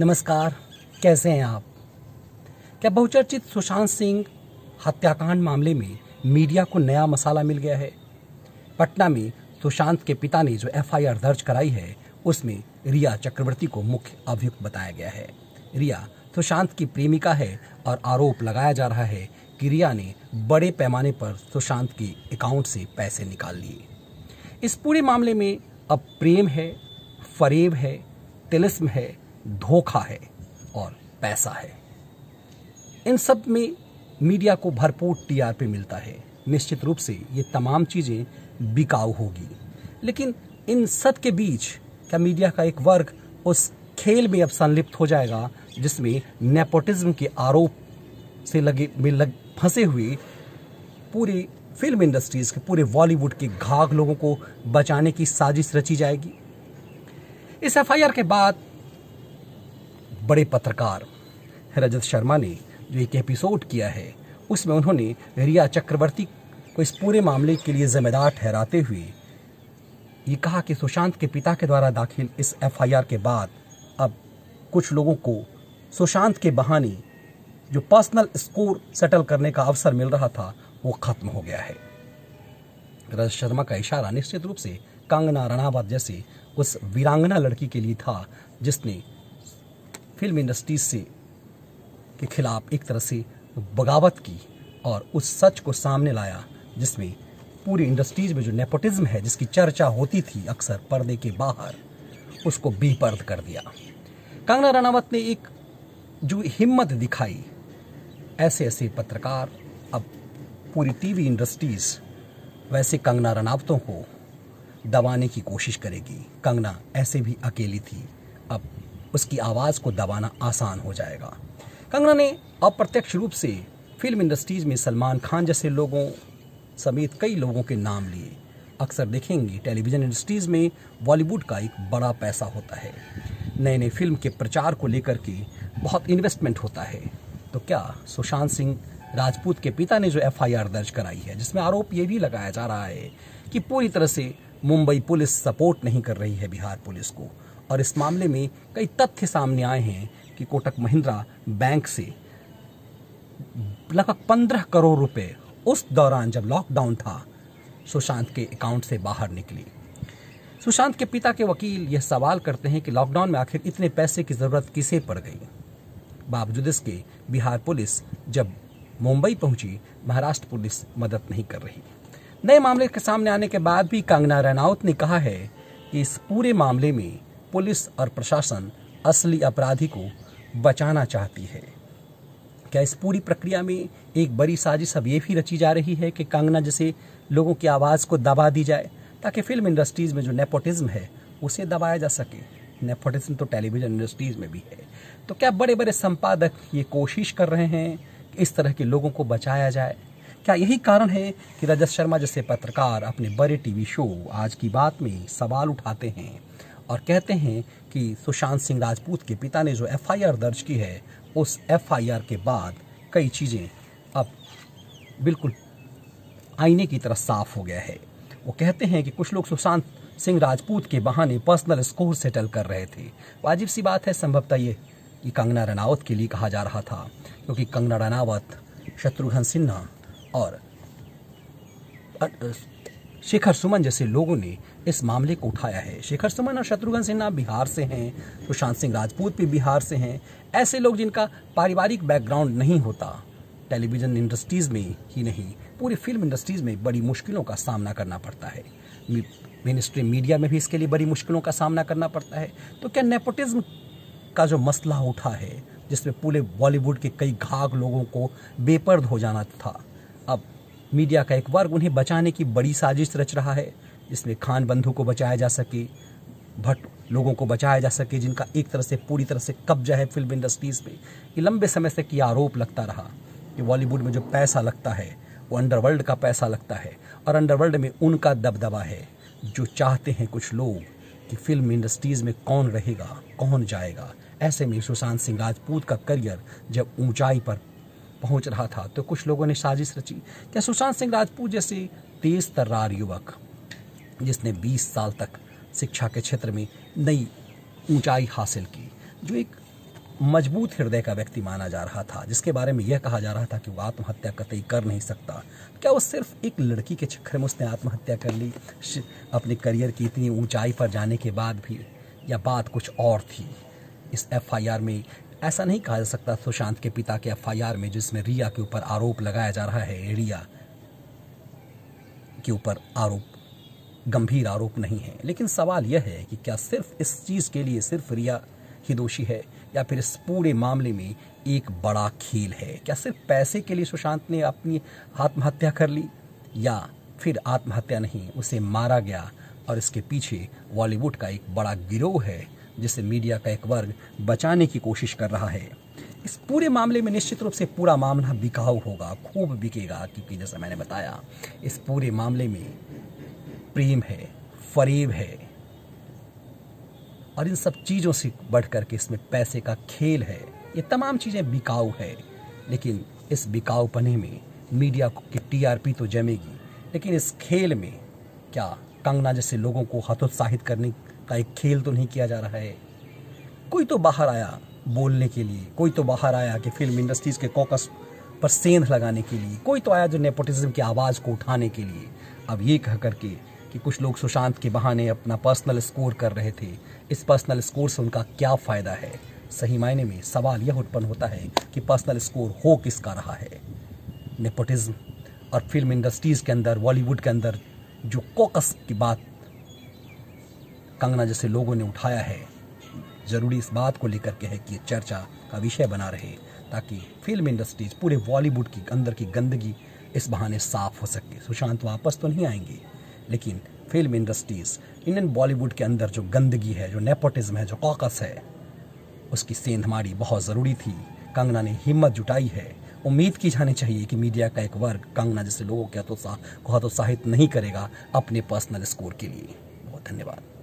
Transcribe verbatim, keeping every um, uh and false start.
नमस्कार, कैसे हैं आप? क्या बहुचर्चित सुशांत सिंह हत्याकांड मामले में मीडिया को नया मसाला मिल गया है? पटना में सुशांत के पिता ने जो एफ आई आर दर्ज कराई है, उसमें रिया चक्रवर्ती को मुख्य अभियुक्त बताया गया है। रिया सुशांत की प्रेमिका है और आरोप लगाया जा रहा है कि रिया ने बड़े पैमाने पर सुशांत के अकाउंट से पैसे निकाल लिए। इस पूरे मामले में अब प्रेम है, फरेब है, तिलिस्म है, धोखा है और पैसा है। इन सब में मीडिया को भरपूर टी आर पी मिलता है। निश्चित रूप से ये तमाम चीज़ें बिकाऊ होगी, लेकिन इन सब के बीच क्या मीडिया का एक वर्ग उस खेल में अब संलिप्त हो जाएगा जिसमें नेपोटिज्म के आरोप से लगे में लग फंसे हुए पूरी फिल्म इंडस्ट्रीज के, पूरे बॉलीवुड के घाघ लोगों को बचाने की साजिश रची जाएगी? इस एफ आई आर के बाद बड़े पत्रकार रजत शर्मा ने जो एक एपिसोड किया है, उसमें उन्होंने रिया चक्रवर्ती को इस पूरे मामले के लिए जिम्मेदार ठहराते हुए ये कहा कि सुशांत के पिता के द्वारा दाखिल इस एफ आई आर के बाद अब कुछ लोगों को सुशांत के बहाने जो पर्सनल स्कोर सेटल करने का अवसर मिल रहा था, वो खत्म हो गया है। रजत शर्मा का इशारा निश्चित रूप से कंगना रनावत जैसी उस वीरांगना लड़की के लिए था जिसने फिल्म इंडस्ट्रीज से के खिलाफ एक तरह से बगावत की और उस सच को सामने लाया जिसमें पूरी इंडस्ट्रीज में जो नेपोटिज्म है, जिसकी चर्चा होती थी अक्सर पर्दे के बाहर, उसको बेपर्द कर दिया। कंगना रनावत ने एक जो हिम्मत दिखाई, ऐसे ऐसे पत्रकार अब पूरी टीवी इंडस्ट्रीज वैसे कंगना रनावतों को दबाने की कोशिश करेगी। कंगना ऐसे भी अकेली थी, अब उसकी आवाज़ को दबाना आसान हो जाएगा। कंगना ने अप्रत्यक्ष रूप से फिल्म इंडस्ट्रीज में सलमान खान जैसे लोगों समेत कई लोगों के नाम लिए। अक्सर देखेंगे टेलीविज़न इंडस्ट्रीज में बॉलीवुड का एक बड़ा पैसा होता है, नए नए फिल्म के प्रचार को लेकर के बहुत इन्वेस्टमेंट होता है। तो क्या सुशांत सिंह राजपूत के पिता ने जो एफ आई आर दर्ज कराई है, जिसमें आरोप ये भी लगाया जा रहा है कि पूरी तरह से मुंबई पुलिस सपोर्ट नहीं कर रही है बिहार पुलिस को, और इस मामले में कई तथ्य सामने आए हैं कि कोटक महिंद्रा बैंक से लगभग पंद्रह करोड़ रुपए उस दौरान जब लॉकडाउन था सुशांत के अकाउंट से बाहर निकली। सुशांत के पिता के वकील यह सवाल करते हैं कि लॉकडाउन में आखिर इतने पैसे की जरूरत किसे पड़ गई। बावजूद इसके बिहार पुलिस जब मुंबई पहुंची, महाराष्ट्र पुलिस मदद नहीं कर रही। नए मामले के सामने आने के बाद भी कंगना रनावत ने कहा है कि इस पूरे मामले में पुलिस और प्रशासन असली अपराधी को बचाना चाहती है। क्या इस पूरी प्रक्रिया में एक बड़ी साजिश अब ये भी रची जा रही है कि कंगना जैसे लोगों की आवाज़ को दबा दी जाए ताकि फिल्म इंडस्ट्रीज में जो नेपोटिज्म है उसे दबाया जा सके? नेपोटिज्म तो टेलीविजन इंडस्ट्रीज में भी है। तो क्या बड़े बड़े संपादक ये कोशिश कर रहे हैं कि इस तरह के लोगों को बचाया जाए? क्या यही कारण है कि रजत शर्मा जैसे पत्रकार अपने बड़े टीवी शो आज की बात में सवाल उठाते हैं और कहते हैं कि सुशांत सिंह राजपूत के पिता ने जो एफ आई आर दर्ज की है, उस एफ आई आर के बाद कई चीज़ें अब बिल्कुल आईने की तरह साफ हो गया है। वो कहते हैं कि कुछ लोग सुशांत सिंह राजपूत के बहाने पर्सनल स्कोर सेटल कर रहे थे। वाजिब सी बात है, संभवतः ये कि कंगना रनावत के लिए कहा जा रहा था, क्योंकि कंगना रनावत, शत्रुघ्न सिन्हा और शेखर सुमन जैसे लोगों ने इस मामले को उठाया है। शेखर सुमन और शत्रुघ्न सिन्हा बिहार से हैं, सुशांत सिंह राजपूत भी बिहार से हैं। ऐसे लोग जिनका पारिवारिक बैकग्राउंड नहीं होता, टेलीविज़न इंडस्ट्रीज़ में ही नहीं पूरी फिल्म इंडस्ट्रीज़ में बड़ी मुश्किलों का सामना करना पड़ता है। मेन स्ट्रीम मीडिया में भी इसके लिए बड़ी मुश्किलों का सामना करना पड़ता है। तो क्या नेपोटिज्म का जो मसला उठा है, जिसमें पूरे बॉलीवुड के कई घाघ लोगों को बेपर्द हो जाना था, अब मीडिया का एक वर्ग उन्हें बचाने की बड़ी साजिश रच रहा है, जिसमें खान बंधु को बचाया जा सके, भट्ट लोगों को बचाया जा सके, जिनका एक तरह से पूरी तरह से कब्जा है फिल्म इंडस्ट्रीज पे। ये लंबे समय से ये आरोप लगता रहा कि बॉलीवुड में जो पैसा लगता है वो अंडरवर्ल्ड का पैसा लगता है, और अंडरवर्ल्ड में उनका दबदबा है जो चाहते हैं कुछ लोग कि फिल्म इंडस्ट्रीज में कौन रहेगा, कौन जाएगा। ऐसे में सुशांत सिंह राजपूत का करियर जब ऊंचाई पर पहुंच रहा था तो कुछ लोगों ने साजिश रची। क्या सुशांत सिंह राजपूत जैसे तेज तर्रार युवक, जिसने बीस साल तक शिक्षा के क्षेत्र में नई ऊंचाई हासिल की, जो एक मजबूत हृदय का व्यक्ति माना जा रहा था, जिसके बारे में यह कहा जा रहा था कि वो आत्महत्या कतई कर नहीं सकता। क्या वो सिर्फ एक लड़की के चक्कर में उसने आत्महत्या कर ली अपने करियर की इतनी ऊंचाई पर जाने के बाद भी, या बात कुछ और थी? इस एफ आई आर में ऐसा नहीं कहा जा सकता सुशांत के पिता के एफ आई आर में, जिसमें रिया के ऊपर आरोप लगाया जा रहा है, रिया के ऊपर आरोप गंभीर आरोप नहीं है। लेकिन सवाल यह है कि क्या सिर्फ इस चीज़ के लिए सिर्फ रिया ही दोषी है, या फिर इस पूरे मामले में एक बड़ा खेल है? क्या सिर्फ पैसे के लिए सुशांत ने अपनी आत्महत्या कर ली, या फिर आत्महत्या नहीं, उसे मारा गया और इसके पीछे बॉलीवुड का एक बड़ा गिरोह है जिसे मीडिया का एक वर्ग बचाने की कोशिश कर रहा है? इस पूरे मामले में निश्चित रूप से पूरा मामला बिकाऊ होगा, खूब बिकेगा, क्योंकि जैसा मैंने बताया इस पूरे मामले में प्रेम है, फरेब है, और इन सब चीज़ों से बढ़ कर के इसमें पैसे का खेल है। ये तमाम चीज़ें बिकाऊ है, लेकिन इस बिकाऊ पने में मीडिया की टी आर पी तो जमेगी, लेकिन इस खेल में क्या कंगना जैसे लोगों को हतोत्साहित करने का एक खेल तो नहीं किया जा रहा है? कोई तो बाहर आया बोलने के लिए, कोई तो बाहर आया कि फिल्म इंडस्ट्रीज के कॉकस पर सेंध लगाने के लिए, कोई तो आया जो नेपोटिज्म की आवाज़ को उठाने के लिए। अब ये कह करके कि कुछ लोग सुशांत के बहाने अपना पर्सनल स्कोर कर रहे थे, इस पर्सनल स्कोर से उनका क्या फ़ायदा है? सही मायने में सवाल यह उत्पन्न होता है कि पर्सनल स्कोर हो किसका रहा है? नेपोटिज्म और फिल्म इंडस्ट्रीज़ के अंदर, बॉलीवुड के अंदर जो कॉकस की बात कंगना जैसे लोगों ने उठाया है, ज़रूरी इस बात को लेकर के है कि चर्चा का विषय बना रहे, ताकि फिल्म इंडस्ट्रीज, पूरे बॉलीवुड की अंदर की गंदगी इस बहाने साफ हो सके। सुशांत वापस तो नहीं आएंगे, लेकिन फिल्म इंडस्ट्रीज, इंडियन बॉलीवुड के अंदर जो गंदगी है, जो नेपोटिज्म है, जो कॉकस है, उसकी सेंधमारी बहुत ज़रूरी थी। कंगना ने हिम्मत जुटाई है। उम्मीद की जानी चाहिए कि मीडिया का एक वर्ग कंगना जैसे लोगों के हतोत्साह को हतोत्साहित नहीं करेगा अपने पर्सनल स्कोर के लिए। बहुत धन्यवाद।